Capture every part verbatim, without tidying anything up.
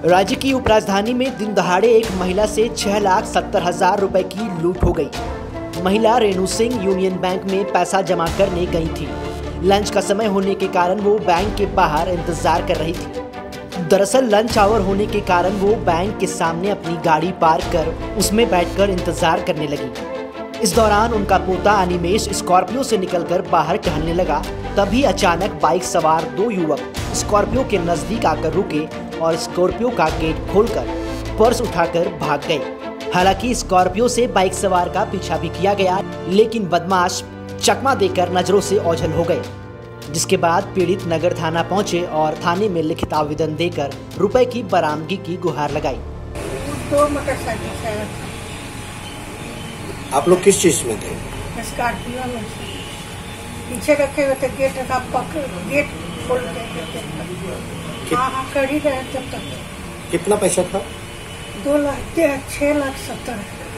राज्य की उपराजधानी में दिन दहाड़े एक महिला से छह लाख सत्तर हजार रुपए की लूट हो गई। महिला रेणु सिंह यूनियन बैंक में पैसा जमा करने गई थी। लंच का समय होने के कारण वो बैंक के बाहर इंतजार कर रही थी। दरअसल लंच आवर होने के कारण वो बैंक के सामने अपनी गाड़ी पार्क कर उसमें बैठकर इंतजार करने लगी। इस दौरान उनका पोता अनिमेश स्कॉर्पियो से निकलकर बाहर टहलने लगा। तभी अचानक बाइक सवार दो युवक स्कॉर्पियो के नजदीक आकर रुके और स्कॉर्पियो का गेट खोलकर पर्स उठाकर भाग गए। हालांकि स्कॉर्पियो से बाइक सवार का पीछा भी किया गया, लेकिन बदमाश चकमा देकर नजरों से ओझल हो गए। जिसके बाद पीड़ित नगर थाना पहुंचे और थाने में लिखित आवेदन देकर रुपए की बरामदगी की गुहार लगाई। दो मोटरसाइकिल से आप लोग किस चीज में थे? स्कॉर्पियो में पीछे रखे हुए थे। गेट का पकड़ गेट खोल के हाँ हाँ कर ही रहे तब तक। कितना पैसा था? दो लाख छह लाख सत्तर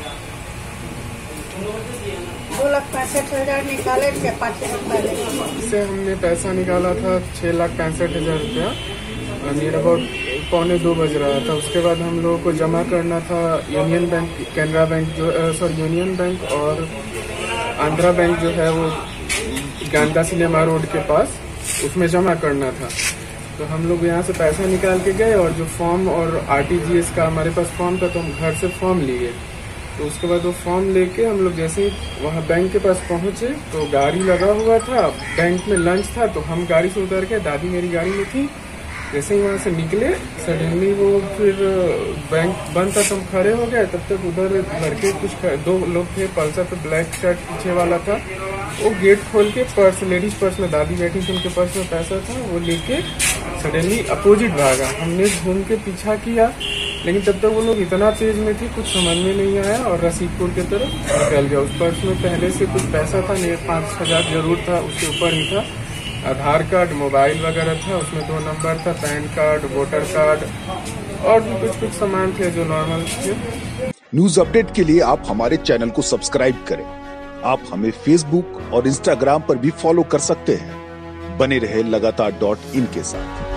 दो लाख पैंसठ हजार निकाले थे। पाँच रुपये से हमने पैसा निकाला था छह लाख पैंसठ हजार रुपया। नियर अबाउट पौने दो बज रहा था। उसके बाद हम लोगों को जमा करना था यूनियन बैंक, कैनरा बैंक जो सॉरी यूनियन बैंक और आंध्रा बैंक जो है वो गांधा सिनेमा रोड के पास, उसमें जमा करना था। तो हम लोग यहाँ से पैसा निकाल के गए और जो फॉर्म और आरटीजीएस का हमारे पास फॉर्म था तो हम घर से फॉर्म लिए। तो उसके बाद वो फॉर्म लेके हम लोग जैसे ही वहाँ बैंक के पास पहुँचे तो गाड़ी लगा हुआ था, बैंक में लंच था, तो हम गाड़ी से उतर के, दादी मेरी गाड़ी में थी, जैसे ही वहाँ से निकले सडनली वो फिर बैंक बंद था तो हम खड़े हो गए। तब तक उधर लड़के कुछ दो लोग थे, पल्सर पे ब्लैक शर्ट पीछे वाला था, वो गेट खोल के पर्स, लेडीज पर्स में दादी बैठी थी, उनके पर्स में पैसा था, वो लेके सडनली अपोजिट भागा। हमने घूम के पीछा किया, लेकिन तब तक वो लोग इतना तेज में थे कुछ समझ में नहीं आया और रसीदपुर की तरफ निकल गया। उस पर्स में पहले से कुछ पैसा था, नहीं पाँच हजार जरूर था, उसके ऊपर ही था आधार कार्ड, मोबाइल वगैरह था, उसमें दो नंबर था, पैन कार्ड, वोटर कार्ड और भी कुछ कुछ सामान थे जो नॉर्मल थे। न्यूज अपडेट के लिए आप हमारे चैनल को सब्सक्राइब करें। आप हमें फेसबुक और इंस्टाग्राम पर भी फॉलो कर सकते हैं। बने रहे लगातार डॉट इन के साथ।